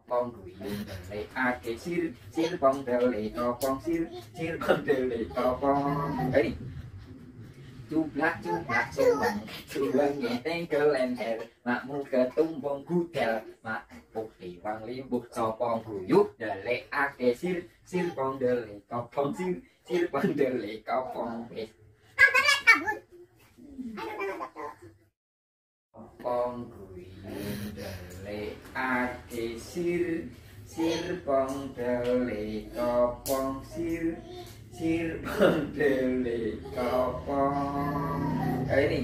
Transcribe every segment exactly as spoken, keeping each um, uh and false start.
pong gửi lệ a cái sir sir pong đều lệ có pong sir sir pong đều lệ có pong đấy chú lắc chú lắc chú bằng chú bằng nhẹ tên cơ lên hè mà mua cơ tung bông cút theo mà buộc thì bằng lý buộc so pong gửi giúp để lệ a cái sir sir pong đều lệ có pong sir sir pong đều lệ có pong về pong gửi để lệ a cái sir sir pong đều lệ có pong sir sir pong đều lệ có pong đấy đi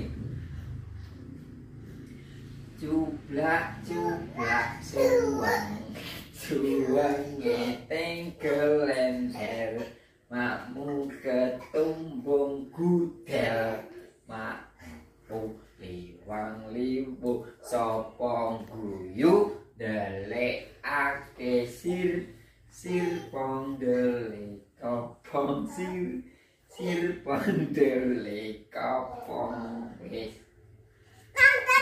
chú black chú black chú bằng chú bằng nghe tên cơ lên hè mà mua cơ tung bông cút theo mà buộc thì hoàng lý buộc so pong gửi giúp để lệ a cái sir sir pong đều lệ có pong sir sir pong đều lệ có pong về